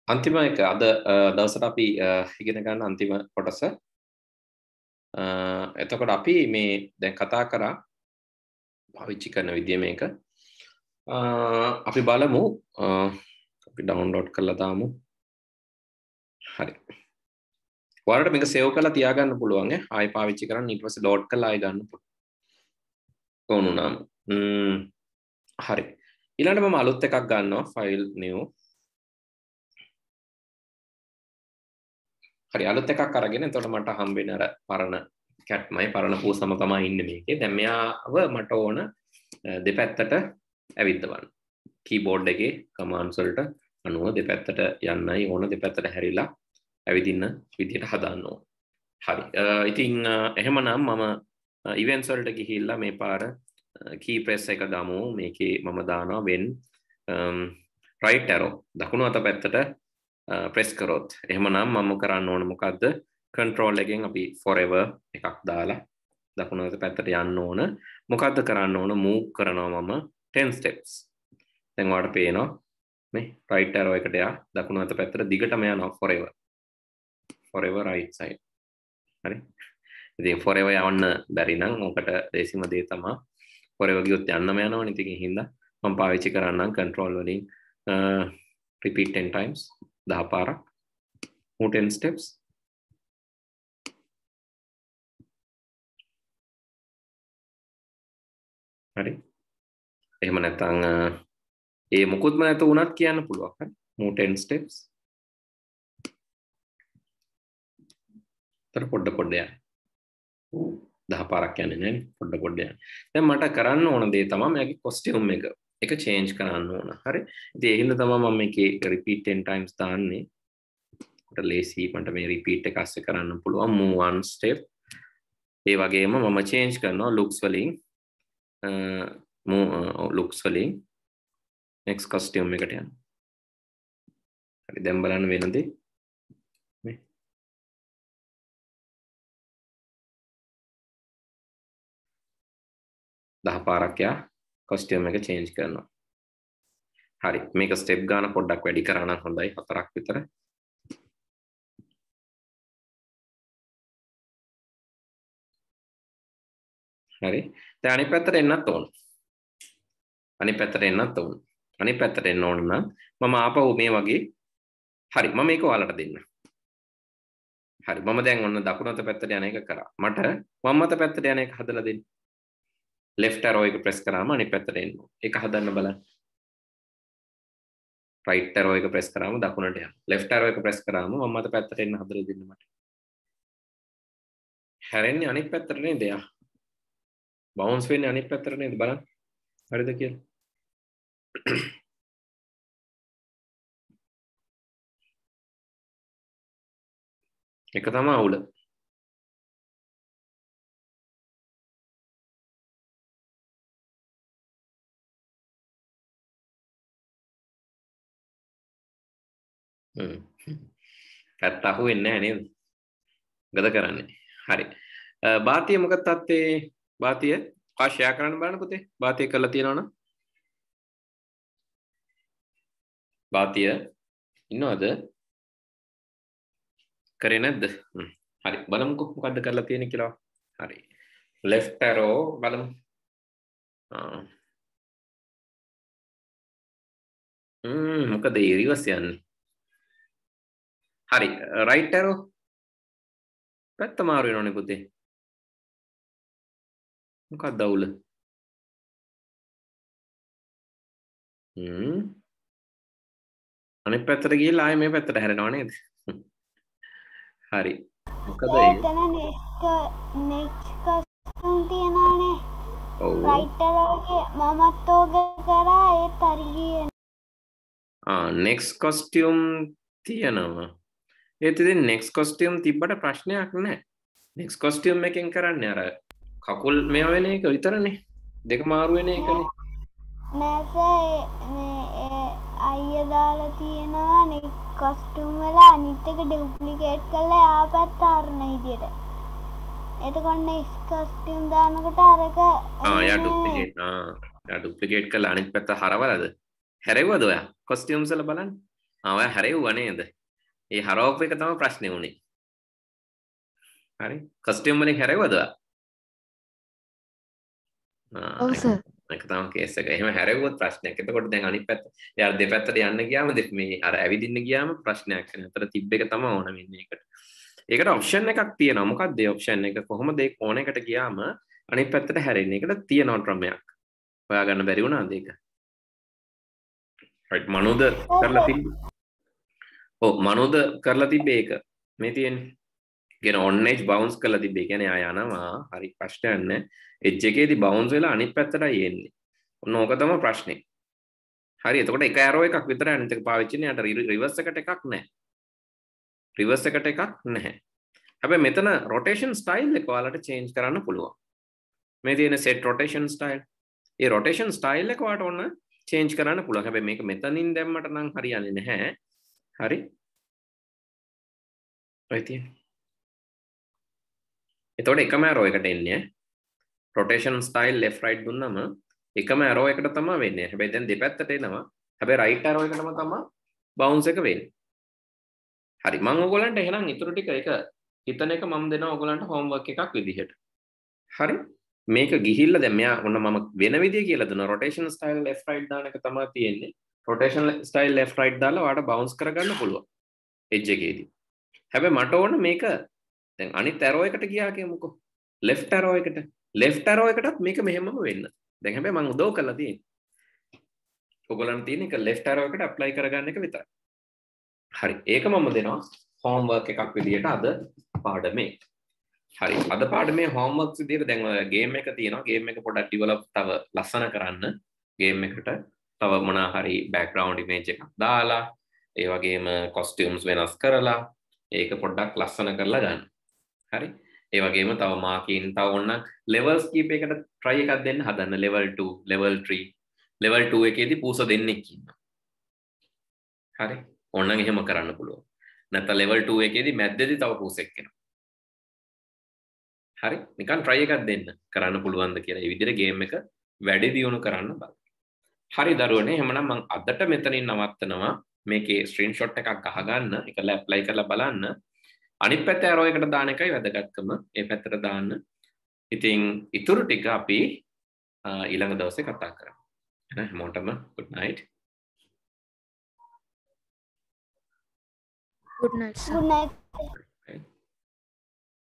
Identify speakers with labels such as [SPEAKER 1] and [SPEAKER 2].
[SPEAKER 1] අන්තිම එක අද දවසට අපි ඉගෙන ගන්න අන්තිම කොටස. එතකොට අපි මේ දැන් කතා කරා පාවිච්චි කරන විදිය මේක. අපි බලමු අපි ඩවුන්ලෝඩ් කරලා දාමු. හරි. ඔයාලට මේක සේව් කරලා තියාගන්න පුළුවන් ආයෙ පාවිච්චි කරන්න ඊට පස්සේ ලෝඩ් කරලා ආයෙ ගන්න පුළුවන්. ඕනුනම්. හරි. ඊළඟට මම අලුත් එකක් ගන්නවා file new. හරි අලුත් එකක් අරගෙන එතකොට මට හම්බෙන අර පරණ කැට්මයි පරණ පූසම තමයි ඉන්නේ මේකේ. දැන් මෙයාව මට ඕන දෙපැත්තට ඇවිද්දවන්න. කීබෝඩ් එකේ කමාන්ඩ්ස් වලට අනුව දෙපැත්තට යන්නයි ඕන දෙපැත්තට හැරිලා ඇවිදින්න විදියට හදාන්න ඕන. හරි. ඉතින් එහෙමනම් මම ඉවෙන්ට්ස් වලට ගිහිල්ලා මේ පාර key press එක දාමු. මේකේ මම දානවා when right arrow දකුණු අත පැත්තට press කරොත් එහෙමනම් මම කරන්න ඕන මොකද්ද control එකෙන් අපි forever එකක් දාලා දකුණු අත පැත්තට යන්න ඕන මොකද්ද කරන්න ඕන move කරනවා මම 10 steps දැන් ඔයාලට පේනවා මේ right arrow එකට යා දකුණු අත පැත්තට දිගටම යනවා forever right side හරි ඉතින් forever යවන්න බැරි නම් ඔකට දේශිම දේ තමයි forever ගියොත් යන්නම යනවනේ ඉතින් ඒ හින්දා මම පාවිච්චි කරන්නම් control වලින් repeat 10 times 10 පාරක් 10 steps හරි එහෙම නැත්නම් ඒ මොකුත්ම නැතු වුණත් කියන්න පුළුවන් හරි 10 steps තර පොඩ යන්න 10 පාරක් යන්නේ නැහැ පොඩ යන්න දැන් මට කරන්න ඕන දේ තමයි මගේ costume එක change කරන්න ඕන හරි ඉතින් ඒ හින්දා තමයි මම මේකේ repeat 10 times දාන්නේ මට ලේසි මට මේ repeat එක ASCII කරන්න පුළුවන් move one step ඒ වගේම මම change කරනවා looks වලින් looks වලින් next costume එකට යන්න හරි දැන් බලන්න වෙනද මේ 10 පාරක් යා costume එක change කරනවා. හරි මේක step ගාන පොඩ්ඩක් වැඩි කරා නම් හොඳයි 4ක් විතර. හරි. දැන් අනිත් පැත්තට එන්නත් ඕන. අනිත් පැත්තට එන්නත් ඕන. අනිත් පැත්තට එන්න ඕන නම් මම ආපහු මේ වගේ හරි මම මේක ඔයාලට දෙන්න. හරි මම දැන් ඔන්න දකුණු අත පැත්තට යන එක කරා. මට වම් අත පැත්තට යන එක හදලා දෙන්න. left arrow එක press කරාම අනිත් පැත්තට එන්න. ඒක හදන්න බලන්න. right arrow එක press කරාම දකුණට යන්න. left arrow එක press කරාම වම් අත පැත්තට එන්න හදලා දෙන්න මට. හැරෙන්නේ අනිත් පැත්තට නේද යා? bounce වෙන්නේ අනිත් පැත්තට නේද බලන්න. හරිද කියලා? එක තමයි අවුල. පැත්ත අහුවෙන්නේ නැහැ නේද? ගද කරන්නේ. හරි. බාතිය මොකක්ද තත්ත්වේ? බාතිය කා ෂෙයා කරන්න බලන්න පුතේ. බාතිය කරලා තියෙනවනම්? බාතිය ඉන්නවද? කරේ නැද්ද? හරි. බලමුකෝ මොකද්ද කරලා තියෙන්නේ කියලා. හරි. left arrow බලමු. මොකද රිවර්ස් යන්නේ? හරි right arrow පැත්ත මාරු වෙනවනේ පුතේ මොකක්ද අවුල අනිත් පැත්තට ගිහලා ආයේ මේ පැත්තට හැරෙනව නේද හරි මොකද
[SPEAKER 2] එතන next costume තියනවානේ
[SPEAKER 1] ඔව්
[SPEAKER 2] right arrow එකේ මමත් ඕක කරා ඒත් හරි ගියේ
[SPEAKER 1] next costume තියනවා ඒත් ඉතින් next costume තිබ්බට ප්‍රශ්නයක් නැහැ. next costume එකෙන් කරන්නේ අර කකුල් මේව වෙන එක විතරනේ. දෙක මාරු වෙන එකනේ.
[SPEAKER 2] නෑ මේ අයියා දාලා තියෙනවා next costume වල අනිත් එක duplicate කරලා ආපත් ආරන විදියට. එතකොට next costume දානකොට අරක
[SPEAKER 1] යා duplicate කරලා අනිත් පැත්ත හරවලද? හැරෙව්වද ඔයා? costumes වල බලන්න. ඔය හැරෙව්වා නේද? ඒ හරවපු එක තමයි ප්‍රශ්නේ උනේ. හරි. කස්ටියම් වලින් හැරෙව්වද?
[SPEAKER 3] ඔව් සර්.
[SPEAKER 1] ඒක තමයි කේස් එක. එහෙම හැරෙව්වොත් ප්‍රශ්නයක්. එතකොට දැන් අනිත් පැත්ත. එයා දෙපැත්තට යන්න ගියාම මේ අර ඇවිදින්න ගියාම ප්‍රශ්නයක් වෙනවා. අතර තිබ්බ එක තමයි ඕන වෙන්නේ ඒකට. ඒකට ඔප්ෂන් එකක් තියෙනවා. මොකක්ද ඒ ඔප්ෂන් එක? කොහොමද ඒ කෝණ එකට ගියාම අනිත් පැත්තට හැරෙන්නේ? ඒකට තියෙනවා ක්‍රමයක්. හොයාගන්න බැරි වුණාද ඒක? right මනෝද කරලා තිබ්බ. ඔව් මනෝද කරලා තිබ්බේ ඒක. මේ තියෙන්නේ. කියන on edge bounce කරලා තිබ්බේ. කියන්නේ ආය යනවා. හරි ප්‍රශ්නයක් නැහැ. edge එකේදී bounce වෙලා අනිත් පැත්තටයි එන්නේ. ඔන්න ඕක තමයි ප්‍රශ්නේ. හරි එතකොට එක arrow එකක් විතරයි අනිත් එක පාවිච්චි කරන්නේ. යට reverse එකට එකක් නැහැ. reverse එකට එකක් නැහැ. හැබැයි මෙතන rotation style එක ඔයාලට change කරන්න පුළුවන්. මේ තියෙන set rotation style. ඒ rotation style එක ඔයාලට ඕන change කරන්න පුළුවන්. හැබැයි මේක මෙතනින් දැම්මට නම් හරියන්නේ නැහැ. හරි. right එතකොට එකම arrow එකට එන්නේ rotation style left right දුන්නම එකම arrow එකට තමයි වෙන්නේ. හැබැයි දැන් දෙපැත්තට එනවා. හැබැයි right arrow එකටම තමයි bounce එක වෙන්නේ. හරි මම ඔයගොල්ලන්ට එහෙනම් ඊටු ටික එක හිතන එක මම දෙනවා ඔයගොල්ලන්ට homework එකක් විදිහට. හරි මේක ගිහිල්ලා දැන් මෙයා ඔන්න මම වෙන විදිය කියලා දුන්නා rotation style left right දාන එක තමයි තියෙන්නේ. rotation style left right දාලා ඔයාලට bounce කරගන්න පුළුවන් edge එකේදී. හැබැයි මට ඕන මේක දැන් අනිත් arrow එකට ගියා කියමුකෝ. left arrow එකට. left arrow එකටත් මේක මෙහෙමම වෙන්න. දැන් හැබැයි මම උදව් කරලා තියෙන්නේ. ඔයගොල්ලන්ට තියෙන එක left arrow එකට apply කරගන්න එක විතරයි. හරි ඒක මම දෙනවා homework එකක් විදියට අද පාඩමේ. හරි අද පාඩමේ homeworks විදියට දැන් ඔය game එක තියෙනවා. game එක පොඩ්ඩක් develop තව ලස්සන කරන්න. game එකට තව මොනවා හරි background image එකක් දාලා ඒ වගේම costumes වෙනස් කරලා ඒක පොඩ්ඩක් ලස්සන කරලා ගන්න. හරි ඒ වගේම තව marking තව ඕන levels කීප එකට try එකක් දෙන්න හදන්න. level 2 level 3 level 2 එකේදී පූස දෙන්නෙක් ඉන්නවා. හරි ඕනනම් එහෙම කරන්න පුළුවන්. නැත්නම් level 2 එකේදී මැද්දේදී තව පූසෙක් එනවා. හරි නිකන් try එකක් දෙන්න කරන්න පුළුවන්ද කියලා. මේ විදිහට game එක වැඩි දියුණු කරන්න බලන්න. හරි දරුවනේ එහෙමනම් මම අදට මෙතනින් නවත්තනවා. මේකේ ස්ක්‍රීන්ෂොට් එකක් අහගන්න ඒකල ඇප්ලයි කරලා බලන්න. අනිත් පැත්තේ arrow එකට දාන එකයි වැදගත්කම. ඒ පැත්තට දාන්න. ඉතින් ඊටු ටික අපි ඊළඟ දවසේ කතා කරමු. එහෙනම් හැමෝටම good night.
[SPEAKER 3] Good night, sir.
[SPEAKER 2] Good night.